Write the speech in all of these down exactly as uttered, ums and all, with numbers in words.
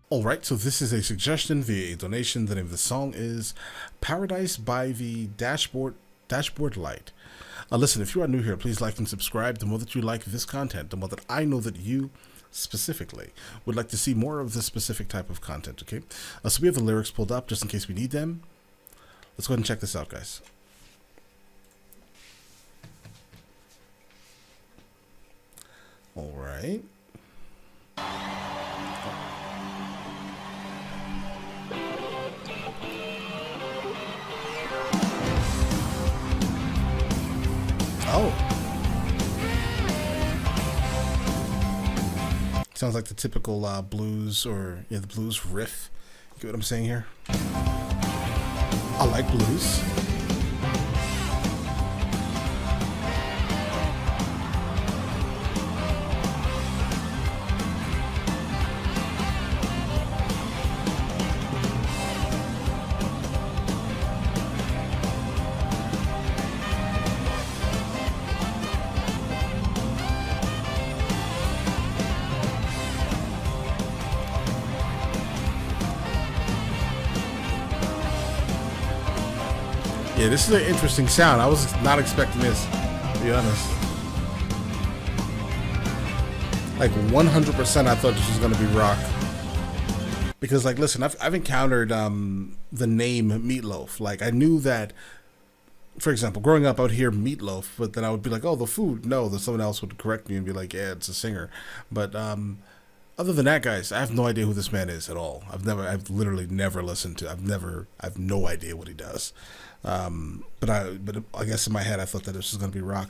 Alright, so this is a suggestion via a donation. The name of the song is Paradise by the Dashboard Dashboard Light. Uh, listen, if you are new here, please like and subscribe. The more that you like this content, the more that I know that you specifically would like to see more of this specific type of content, okay? Uh, so we have the lyrics pulled up just in case we need them. Let's go ahead and check this out, guys. Alright. Oh. Sounds like the typical uh, blues or yeah, the blues riff. You get what I'm saying here? I like blues. Yeah, this is an interesting sound. I was not expecting this, to be honest. Like one hundred percent I thought this was going to be rock. Because, like, listen, I've, I've encountered um, the name Meatloaf. Like, I knew that, for example, growing up, I would hear Meatloaf, but then I would be like, oh, the food. No, then someone else would correct me and be like, yeah, it's a singer. But um, other than that, guys, I have no idea who this man is at all. I've never, I've literally never listened to, I've never, I have no idea what he does. Um, but I, but I guess in my head I thought that this was gonna be rock.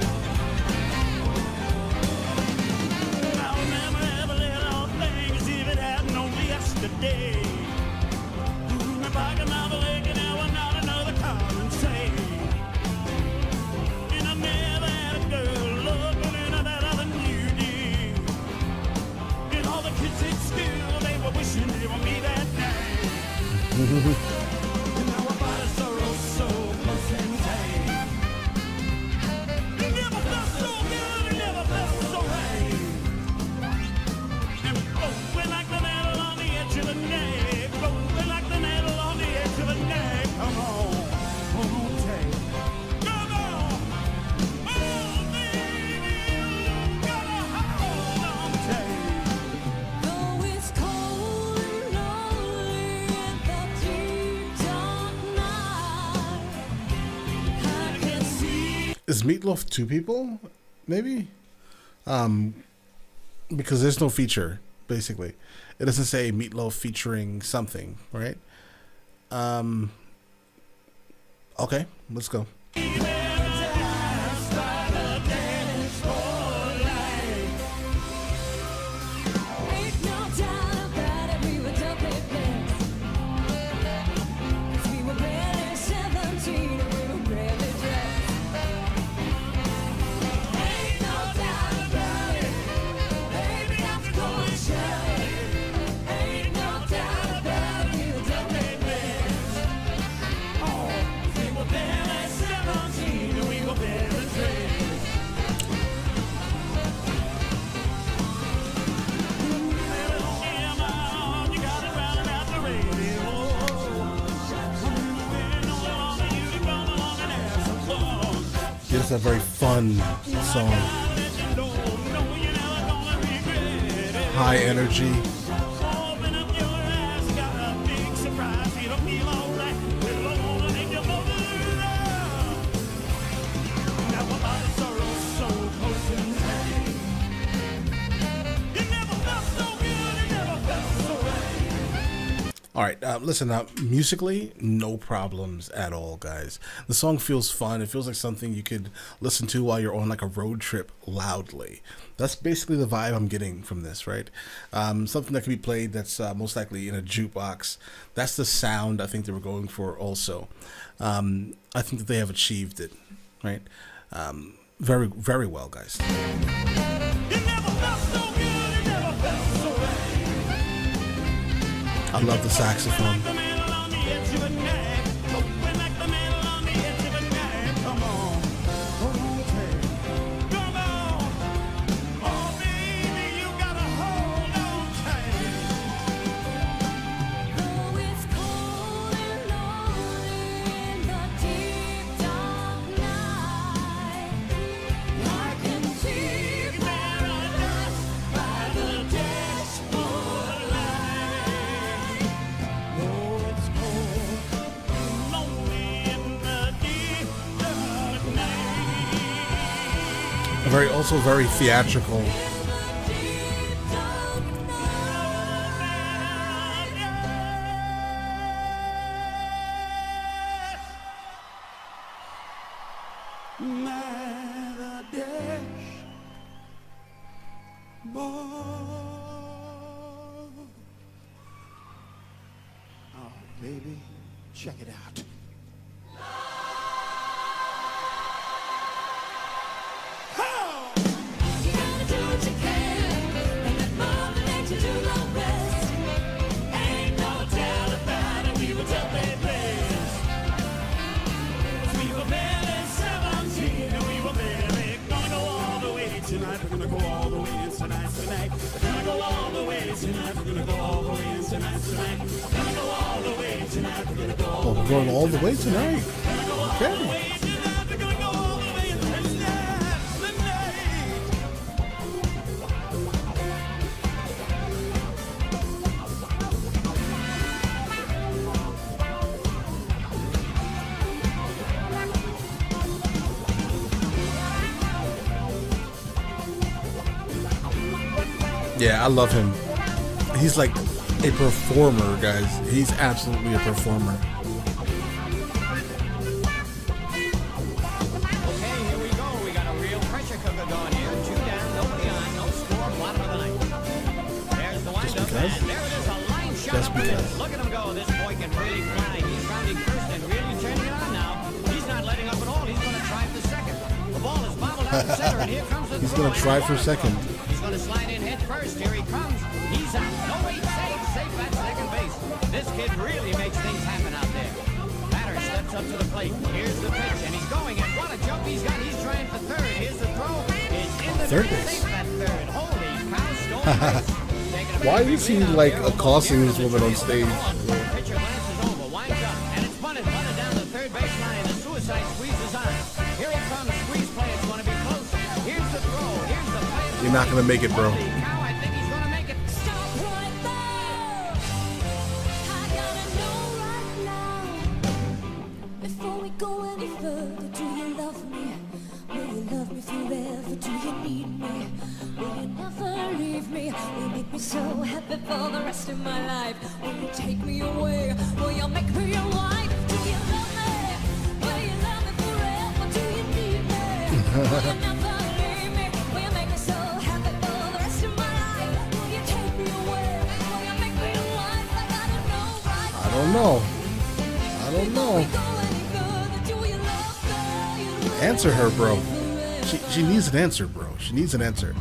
Is Meatloaf two people? Maybe? Um, because there's no feature, basically. It doesn't say Meatloaf featuring something, right? Um, okay, let's go. It's a very fun song. High energy. All right, uh, listen, uh, musically, no problems at all, guys. The song feels fun. It feels like something you could listen to while you're on like a road trip loudly. That's basically the vibe I'm getting from this, right? Um, something that can be played that's uh, most likely in a jukebox. That's the sound I think they were going for also. Um, I think that they have achieved it, right? Um, very, very well, guys. I love the saxophone. Very, also very theatrical. Oh, baby, check it out. Tonight we're gonna go all the way in tonight, tonight. We're gonna go all the way tonight. We're gonna go all the way in tonight, tonight. We're gonna go all the way tonight. We're gonna go all Oh, we're going all the way tonight. Okay. We're gonna go all the way tonight, Yeah, I love him. He's like a performer, guys. He's absolutely a performer. Okay, here we go. We got a real pressure cooker going here. Two down, nobody on, no score, bottom of the ninth. There's the windup, because? and there it is, a line shot. Just up because. there. Look at him go. This boy can really fly. He's rounding first and really turning it on now. He's not letting up at all. He's going to try for second. The ball is bobbled out the center, and here comes the He's throw. going to try for second. He's going to slide in head first. Here he comes. He's out. No, wait, safe, safe at second base. This kid really makes things happen out there. Batter steps up to the plate. Here's the pitch, and he's going. And what a jump he's got. He's trying for third. Here's the throw. It's in the Third dirt, base. safe at third. Holy cow, stolen base. Taking a Why big is he lead out like there. accosting Over this the woman on tree. stage? Pitcher glances over, winds up, and it's bunted, bunted down the third baseline. The suicide squeeze is on. Here he comes. Squeeze play. It's going to be close. Here's the throw. Here's the play. You're not going to make it, bro. Holy cow, I think he's going to make it. Stop right there. I gotta know right now. Before we go any further, do you love me? Will you love me forever? Do you need me? Will you never leave me? Will you make me so happy for the rest of my life? Will you take me away? Will you make me your wife? Do you love me? Will you love me forever? Do you need me? Will you never leave me? Will you make me so happy for the rest of my life? Will you take me away? Will you make me your wife? I gotta know right I don't know. I don't know. Answer her, bro. She, she needs an answer, bro. She needs an answer.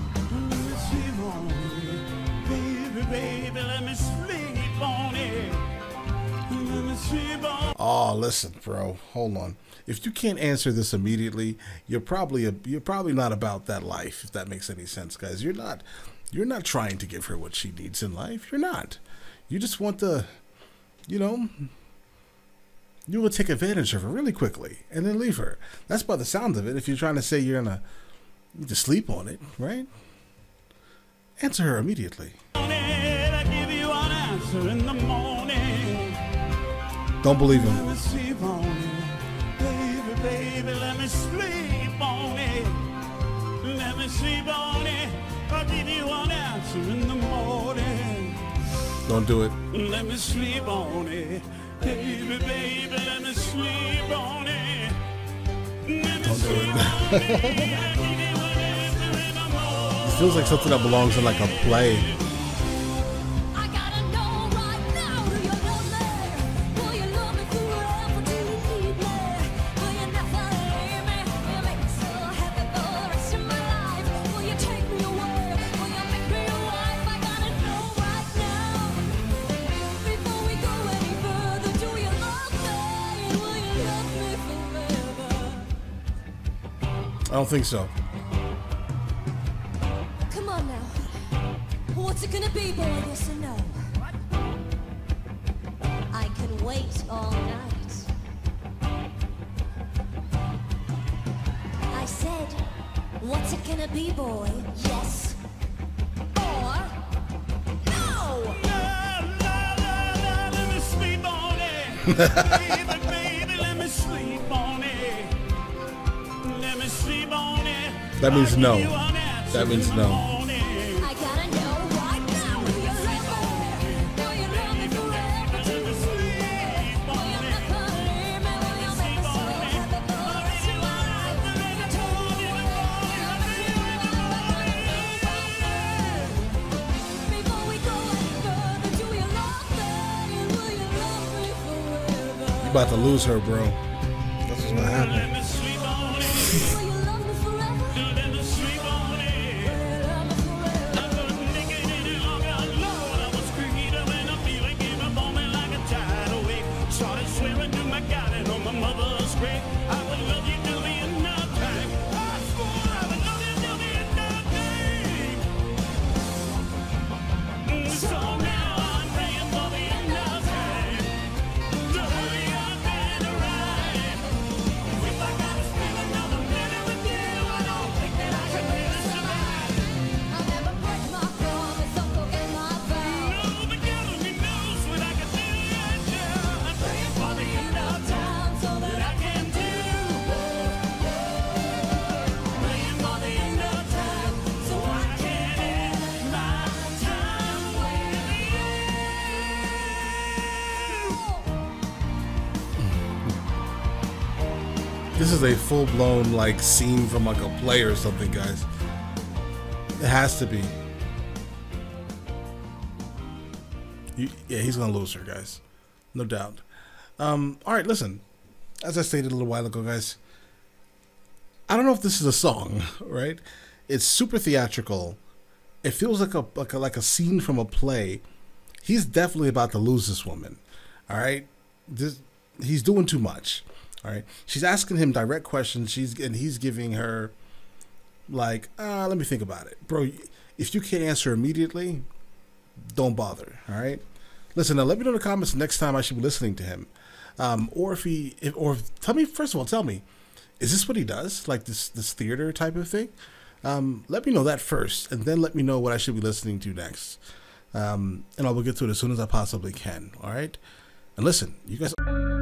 baby, baby, let me sleep on it. Let me sleep on. Oh, listen, bro. Hold on. If you can't answer this immediately, you're probably a, you're probably not about that life. If that makes any sense, guys. You're not. You're not trying to give her what she needs in life. You're not. You just want to, you know, you will take advantage of her really quickly and then leave her. That's by the sound of it. If you're trying to say you're gonna need to sleep on it, right? Answer her immediately. I give you an answer in the morning. Don't believe Let him. me sleep on it. Baby, baby, let me sleep on it. Let me sleep on it. I'll give you an answer in the morning. Don't do it. Let me sleep on it. Baby, baby, let me sleep on it. Let me Don't do sleep it. on it. I'll give you an answer in the morning. It feels like something that belongs in like a play. I gotta know right now, do you love me? Will you love me forever? Do you need me? Will you never leave me? Will you make me so happy for the rest of my life? Will you take me away? Will you make me your wife? I gotta know right now. Before we go any further, do you love me? Will you love me forever? I don't think so. Come on now. What's it gonna be, boy? Yes or no? I can wait all night. I said, what's it gonna be, boy? Yes or no? La, la, la, la, let me sleep on it. Baby, baby, let me sleep on it. Let me sleep on it. That means no. That means no. I gotta know right now. Do you love me? Will you love me forever? Will you never leave me? Will you make me so happy? Promise you I'll never told you before we go any further. Do you love me? Will you love me forever? You about to lose her, bro. That's what's gonna happen. Will you love me forever? Will you love me forever? Started swearing to my God and on my mother's grave, I would love you till the end of time. I swore I would love you till the end of time. So now I'm praying for the end of time. To hurry up and arrive. If I gotta spend another minute with you, I don't think that I can really survive. I'll never break my promise, I'll forget my vow. No, the God only knows what I can do. I'm praying for the end of time so that I can do. Praying for the end of time so I can end my time with you. This is a full-blown like scene from like a play or something, guys. It has to be. You, yeah, he's gonna lose her, guys, no doubt. Um, all right, listen. As I stated a little while ago, guys, I don't know if this is a song, right? It's super theatrical. It feels like a like a like a scene from a play. He's definitely about to lose this woman. All right, this he's doing too much. All right, she's asking him direct questions. She's and he's giving her like, uh, let me think about it, bro. If you can't answer immediately, don't bother. All right. Listen, now let me know in the comments next time I should be listening to him, um, or if he, if, or if, tell me first of all, tell me, is this what he does, like this this theater type of thing? Um, let me know that first, and then let me know what I should be listening to next, um, and I will get to it as soon as I possibly can. All right, and listen, you guys.